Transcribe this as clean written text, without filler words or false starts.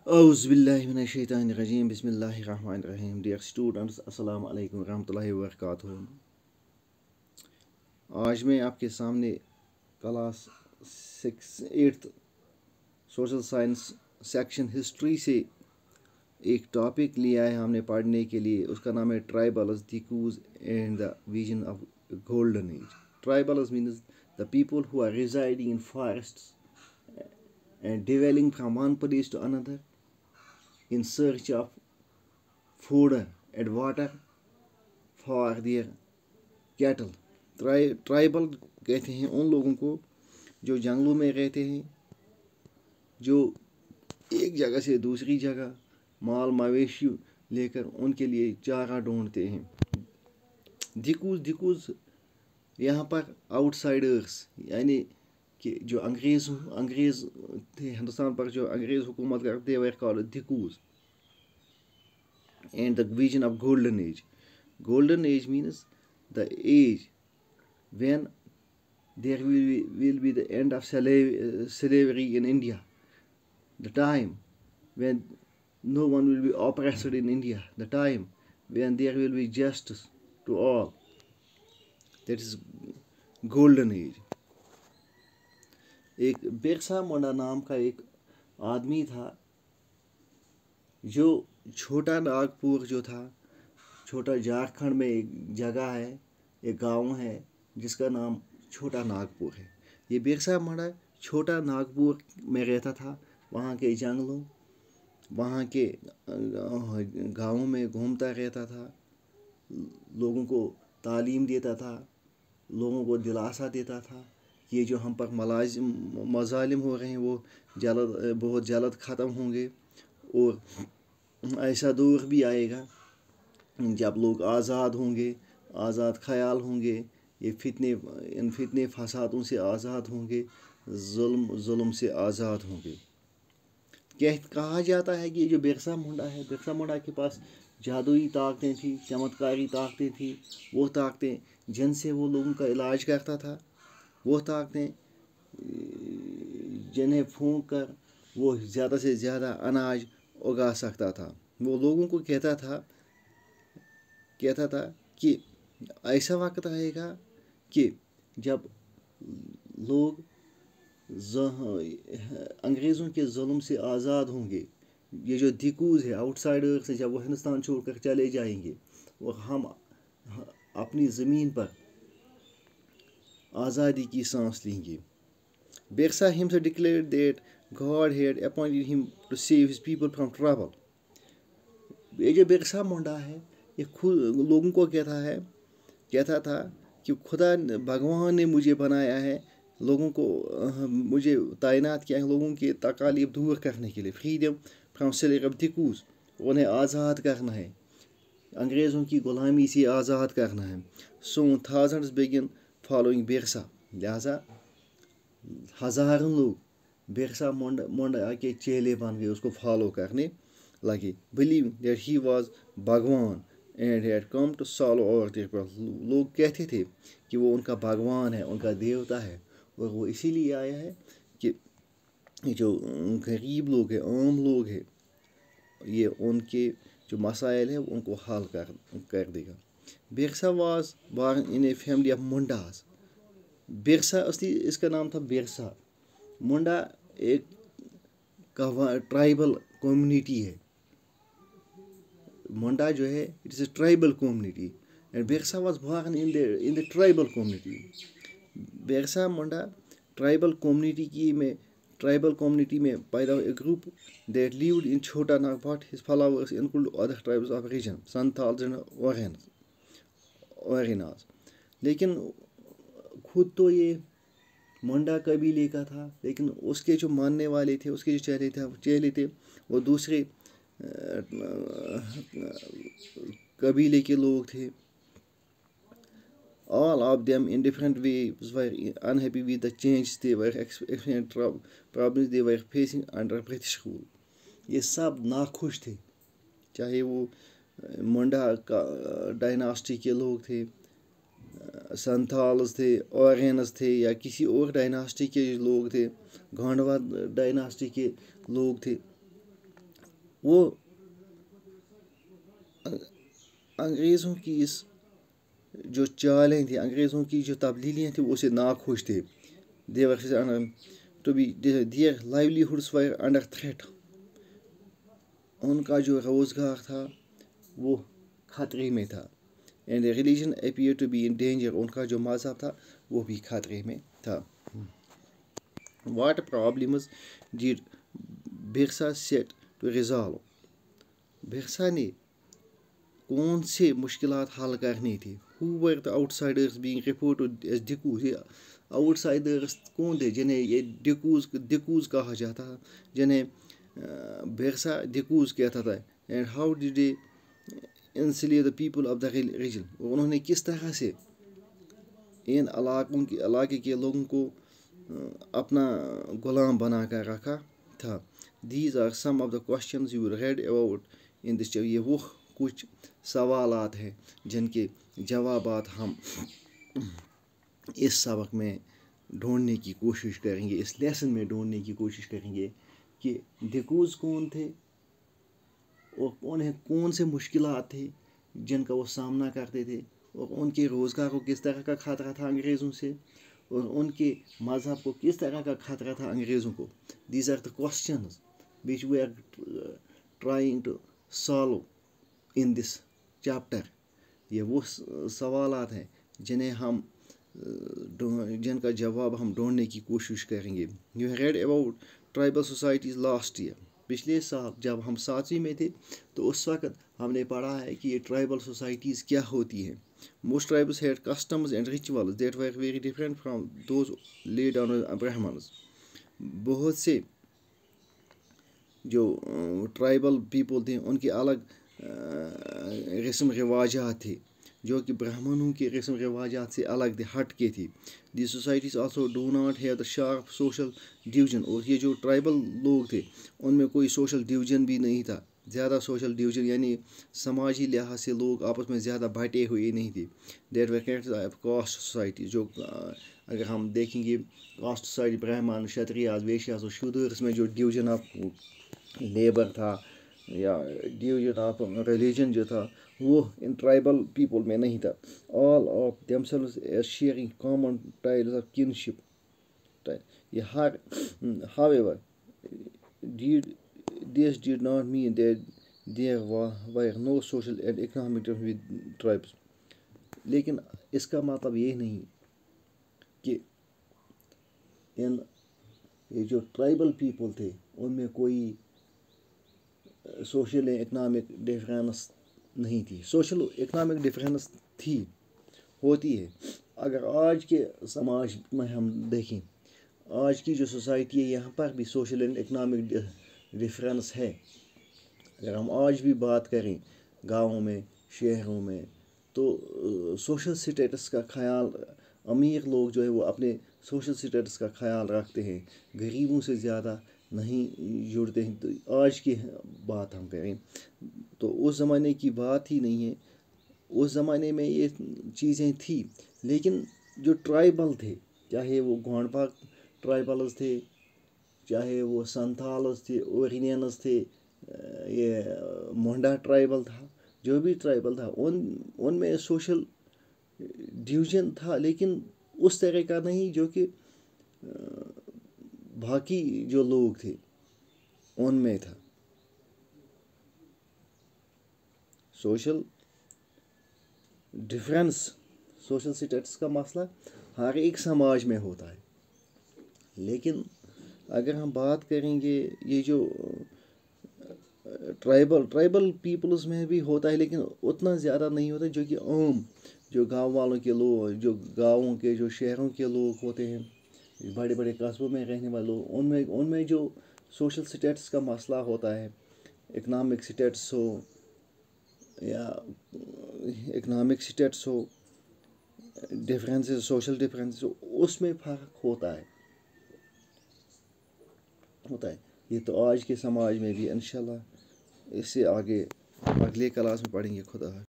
Auzu billahi minash-shaytanir-rajim. Bismillahir-rahmanir-rahim. Dear students, Assalamu alaikum warahmatullahi wabarakatuh. आज मैं आपके सामने class 8th social science section history से एक टॉपिक लिया है हमने पढ़ने के लिए. उसका नाम है ट्राइबल्स, द कूज and the vision of golden age. Tribals means the people who are residing in forests and dwelling from one place to another in search of food and water for their cattle. Tribal कहते हैं उन लोगों को जो जंगलों में रहते हैं, जो एक जगह से दूसरी जगह माल मवेशी लेकर उनके लिए चारा ढूंढते हैं. दिकूज यहाँ पर आउटसाइडर्स यानी कि जो अंग्रेज़ थे हिंदुस्तान पर, जो अंग्रेज़ हुकूमत करते वे called Dikus. And the vision of golden age. Golden age means the age when there will be the end of slavery in India. The time when no one will be oppressed in India. The time when there will be justice to all. That is golden age. एक बिरसा मुंडा नाम का एक आदमी था जो छोटा नागपुर जो था, छोटा झारखंड में एक जगह है, एक गांव है जिसका नाम छोटा नागपुर है. ये बिरसा मुंडा छोटा नागपुर में रहता था. वहाँ के जंगलों, वहाँ के गाँवों में घूमता रहता था, लोगों को तालीम देता था, लोगों को दिलासा देता था कि ये जो हम पर मजालिम हो रहे हैं वो बहुत जल्द ख़त्म होंगे और ऐसा दौर भी आएगा जब लोग आज़ाद होंगे, आज़ाद ख्याल होंगे, ये इन फितने फसादों से आज़ाद होंगे, जुल्म से आज़ाद होंगे. कहा जाता है कि ये जो बिरसा मुंडा है, बिरसा मुंडा के पास जादुई ताकतें थी, चमत्कारी ताकतें थी. वो ताकतें जिनसे वो लोगों का इलाज करता था, वो ताकतें जिन्हें फूंक कर वो ज़्यादा से ज़्यादा अनाज उगा सकता था. वो लोगों को कहता था कि ऐसा वक्त आएगा कि जब लोग अंग्रेज़ों के जुल्म से आज़ाद होंगे. ये जो दिकूज है, आउटसाइडर्स है, जब वो हिंदुस्तान छोड़कर चले जाएंगे और हम अपनी ज़मीन पर आज़ादी की सांस लेंगे. Birsa himself declared that God had appointed him to save his people from trouble. ये जो बिरसा मुंडा है, ये खुद लोगों को कहता था कि खुदा भगवान ने मुझे बनाया है, लोगों को मुझे तैनात किया है लोगों की तकालीफ दूर करने के लिए. Freedom from slavery of Dikus, उन्हें आज़ाद करना है, अंग्रेज़ों की ग़ुलामी से आज़ाद करना है. Soon thousands began following Birsa. लिहाजा हज़ारों लोग बिरसा मुंडा के चेले बन गए, उसको फॉलो करने लगे. Believe that he was Bhagwan and had come to solve our their problem. लोग कहते थे कि वो उनका भगवान है, उनका देवता है, और वो इसीलिए आया है कि जो गरीब लोग हैं, आम लोग हैं, ये उनके जो मसाइल है उनको हल कर देगा. Birsa was born in a family of Mundas. Birsa असली इसका नाम था बिरसा. मुंडा एक ट्राइबल कम्युनिटी है. मुंडा जो है it is a tribal community and Birsa was born in the tribal community. Birsa Munda tribal community में पैदा हुआ. A group that lived in Chota Nagpur. His followers include other tribes of region, Santhals and Oraons. लेकिन खुद तो ये मुंडा कबीले का था, लेकिन उसके जो मानने वाले थे, उसके जो चेले थे वो दूसरे कबीले के लोग थे. All of them in different ways were unhappy with the change they were experiencing, problems they were facing under British rule. ये सब नाखुश थे, चाहे वो मुंडा डायनास्टी के लोग थे, संथाल्स थे, ओरेनस थे, या किसी और डायनास्टी के लोग थे, गांडवा डायनास्टी के लोग थे. وہ انگریزوں کی اس جو چالیں تھیں، انگریزوں کی جو تبدیلیاں تھیں، وہ اسے ناخوش تھے. They were to be their livelihoods were under threat. ان کا جو روزگار تھا وہ خطرے میں تھا. And the religion appeared to be in danger. ان کا جو مذہب تھا وہ بھی خطرے میں تھا. What problems did Birsa set to resolve? برسا نے کون سے مشکلات حل کرنی تھی. Who were the outsiders being reported as Dikus? Outsiders کون تھے جنہیں یہ ڈکوز کہا جاتا تھا، جنہیں برسا ڈکوز کہتا تھا. And how did they enslave the people of the region. اور انہوں نے کس طرح سے ان علاقے کے لوگوں کو اپنا غلام بنا کر رکھا تھا. These are some of the questions you read about in this. یہ وہ کچھ سوالات ہیں جن کے جوابات ہم اس سبق میں ڈھونڈنے کی کوشش کریں گے، اس لیسن میں ڈھونڈنے کی کوشش کریں گے کہ ڈکوز کون تھے اور انہیں کون سے مشکلات تھے جن کا وہ سامنا کرتے تھے، اور ان کے روزگار کو کس طرح کا خطرہ تھا انگریزوں سے، اور ان کے مذہب کو کس طرح کا خطرہ تھا انگریزوں کو. These are the questions which we are trying to solve in this chapter. یہ وہ سوالات ہیں جن کا جواب ہم ڈھونڈنے کی کوشش کریں گے. You read about tribal societies last year. پچھلے سال جب ہم 7ویں میں تھے تو اس وقت ہم نے پڑھا ہے کہ یہ ٹرائبل سوسائٹیز کیا ہوتی ہیں. Most tribes had customs and rituals that were very different from those laid on Brahmans. بہت سے جو ٹرائبل پیپل تھے ان کے الگ رسم رواجات تھے جو کہ برہمنوں کے رسم رواجات سے الگ تھے، ہٹ کے تھی. The societies also do not have the sharp social division. اور یہ جو ٹرائبل لوگ تھے ان میں کوئی سوشل ڈویژن بھی نہیں تھا، زیادہ سوشل ڈویژن یعنی سماجی لحاظ سے لوگ آپس میں زیادہ بٹے ہوئے نہیں تھے. That were caste society. جو اگر ہم دیکھیں گے کاسٹ سوسائٹی برہمن، شتریاز، ویشیاز اور شودرس میں جو ڈویژن آف لیبر تھا یا ڈویژن آف ریلیجن جو تھا وہ ان ٹرائبل پیپل میں نہیں تھا. All of themselves as sharing common ties of kinship. یہ however this did not mean that there were no social and economic with tribes. لیکن اس کا مطلب یہ نہیں کہ یہ جو ٹرائبل پیپل تھے ان میں کوئی سوشل اینڈ اکنامک ڈفرینس نہیں تھی. سوشل اکنامک ڈفرینس تھی، ہوتی ہے. اگر آج کے سماج میں ہم دیکھیں، آج کی جو سوسائٹی ہے یہاں پر بھی سوشل اینڈ اکنامک ڈفرینس ہے. اگر ہم آج بھی بات کریں گاؤں میں، شہروں میں، تو سوشل سٹیٹس کا خیال امیر لوگ جو ہے وہ اپنے سوشل سٹیٹس کا خیال رکھتے ہیں، غریبوں سے زیادہ نہیں جڑتے ہیں. تو آج کی بات ہم کریں تو اس زمانے کی بات ہی نہیں ہے. اس زمانے میں یہ چیزیں تھیں، لیکن جو ٹرائبل تھے، چاہے وہ گونڈپا ٹرائبلز تھے، چاہے وہ سنتھالز تھے، اورینینز تھے، یہ مونڈا ٹرائبل تھا، جو بھی ٹرائبل تھا ان میں سوشل ڈویژن تھا، لیکن اس طرح کا نہیں جو کہ باقی جو لوگ تھے ان میں تھا. سوشل ڈفرینس، سوشل سٹیٹس کا مسئلہ ہر ایک سماج میں ہوتا ہے. لیکن اگر ہم بات کریں گے یہ جو ٹرائبل پیپلز میں بھی ہوتا ہے، لیکن اتنا زیادہ نہیں ہوتا جو کہ عام جو گاؤں والوں کے لوگ، جو گاؤں کے جو شہروں کے لوگ ہوتے ہیں، بڑے بڑے قصبوں میں رہنے والے لوگ، ان میں جو سوشل سٹیٹس کا مسئلہ ہوتا ہے، اکنامک سٹیٹس ہو یا اکنامک سٹیٹس ہو، ڈفرینسز، سوشل ڈفرینسز ہو، اس میں فرق ہوتا ہے. یہ تو آج کے سماج میں بھی انشاءاللہ اس سے آگے اگلے کلاس میں پڑھیں گے. خدا حافظ.